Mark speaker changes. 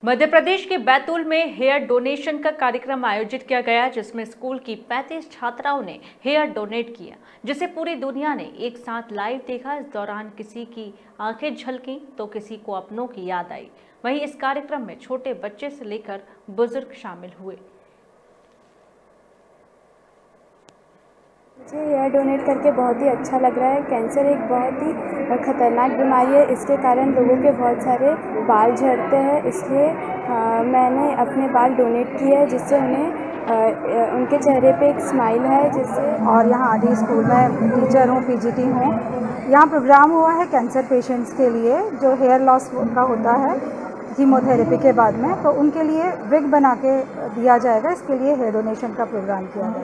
Speaker 1: मध्य प्रदेश के बैतूल में hair donation का कार्यक्रम आयोजित किया गया, जिसमें स्कूल की 35 छात्राओं ने हेयर डोनेट किया, जिसे पूरी दुनिया ने एक साथ लाइव देखा। इस दौरान किसी की आंखें झलकीं तो किसी को अपनों की याद आई। वहीं इस कार्यक्रम में छोटे बच्चे से लेकर बुजुर्ग शामिल हुए।
Speaker 2: मुझे हेयर डोनेट करके बहुत ही अच्छा लग रहा है। कैंसर एक बहुत ही ख़तरनाक बीमारी है। इसके कारण लोगों के बहुत सारे बाल झड़ते हैं, इसलिए मैंने अपने बाल डोनेट किए हैं, जिससे उन्हें उनके चेहरे पे एक स्माइल है जिससे।
Speaker 3: और यहाँ आदि स्कूल में टीचर हूँ, पीजीटी हूँ। यहाँ प्रोग्राम हुआ है कैंसर पेशेंट्स के लिए, जो हेयर लॉस का होता है कीमोथेरेपी के बाद में, तो उनके लिए विग बना के दिया जाएगा। इसके लिए हेयर डोनेशन का प्रोग्राम किया गया।